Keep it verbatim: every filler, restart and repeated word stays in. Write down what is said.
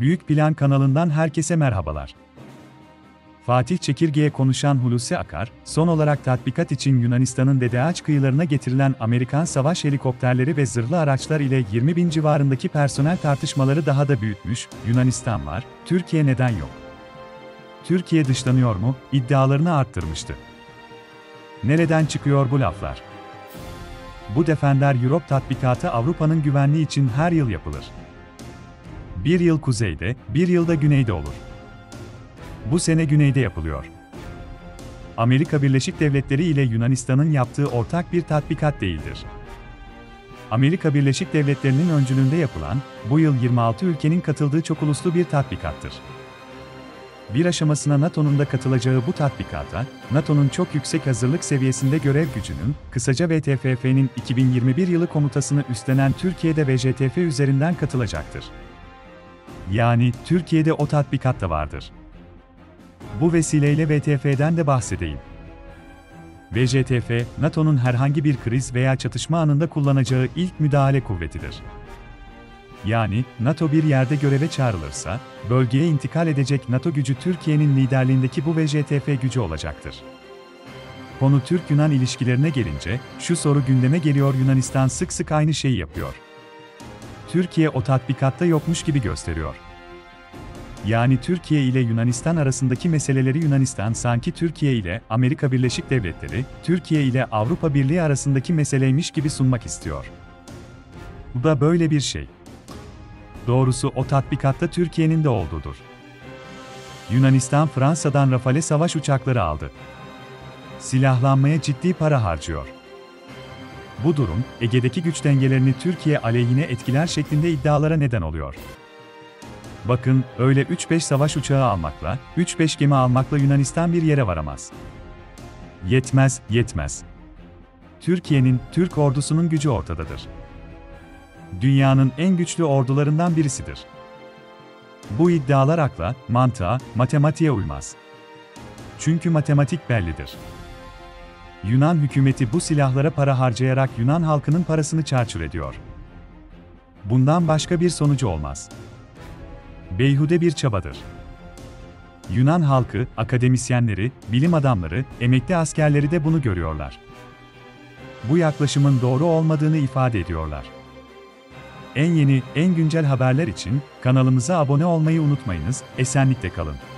Büyük Plan kanalından herkese merhabalar. Fatih Çekirge'ye konuşan Hulusi Akar, son olarak tatbikat için Yunanistan'ın Dedeağaç kıyılarına getirilen Amerikan savaş helikopterleri ve zırhlı araçlar ile yirmi bin civarındaki personel tartışmaları daha da büyütmüş. Yunanistan var, Türkiye neden yok? Türkiye dışlanıyor mu? İddialarını arttırmıştı. Nereden çıkıyor bu laflar? Bu Defender Europe tatbikatı Avrupa'nın güvenliği için her yıl yapılır. Bir yıl kuzeyde, bir yılda güneyde olur. Bu sene güneyde yapılıyor. Amerika Birleşik Devletleri ile Yunanistan'ın yaptığı ortak bir tatbikat değildir. Amerika Birleşik Devletleri'nin öncülüğünde yapılan, bu yıl yirmi altı ülkenin katıldığı çok uluslu bir tatbikattır. Bir aşamasına NATO'nun da katılacağı bu tatbikata, NATO'nun çok yüksek hazırlık seviyesinde görev gücünün, kısaca V T F F'nin iki bin yirmi bir yılı komutasını üstlenen Türkiye'de V J T F üzerinden katılacaktır. Yani, Türkiye'de o tatbikat da vardır. Bu vesileyle V T F'den de bahsedeyim. V J T F, NATO'nun herhangi bir kriz veya çatışma anında kullanacağı ilk müdahale kuvvetidir. Yani, NATO bir yerde göreve çağrılırsa, bölgeye intikal edecek NATO gücü Türkiye'nin liderliğindeki bu V J T F gücü olacaktır. Konu Türk-Yunan ilişkilerine gelince, şu soru gündeme geliyor: Yunanistan sık sık aynı şeyi yapıyor. Türkiye o tatbikatta yokmuş gibi gösteriyor. Yani Türkiye ile Yunanistan arasındaki meseleleri Yunanistan sanki Türkiye ile Amerika Birleşik Devletleri, Türkiye ile Avrupa Birliği arasındaki meseleymiş gibi sunmak istiyor. Bu da böyle bir şey. Doğrusu o tatbikatta Türkiye'nin de olduğudur. Yunanistan Fransa'dan Rafale savaş uçakları aldı. Silahlanmaya ciddi para harcıyor. Bu durum, Ege'deki güç dengelerini Türkiye aleyhine etkiler şeklinde iddialara neden oluyor. Bakın, öyle üç beş savaş uçağı almakla, üç beş gemi almakla Yunanistan bir yere varamaz. Yetmez, yetmez. Türkiye'nin, Türk ordusunun gücü ortadadır. Dünyanın en güçlü ordularından birisidir. Bu iddialar akla, mantığa, matematiğe uymaz. Çünkü matematik bellidir. Yunan hükümeti bu silahlara para harcayarak Yunan halkının parasını çarçur ediyor. Bundan başka bir sonucu olmaz. Beyhude bir çabadır. Yunan halkı, akademisyenleri, bilim adamları, emekli askerleri de bunu görüyorlar. Bu yaklaşımın doğru olmadığını ifade ediyorlar. En yeni, en güncel haberler için kanalımıza abone olmayı unutmayınız, esenlikle kalın.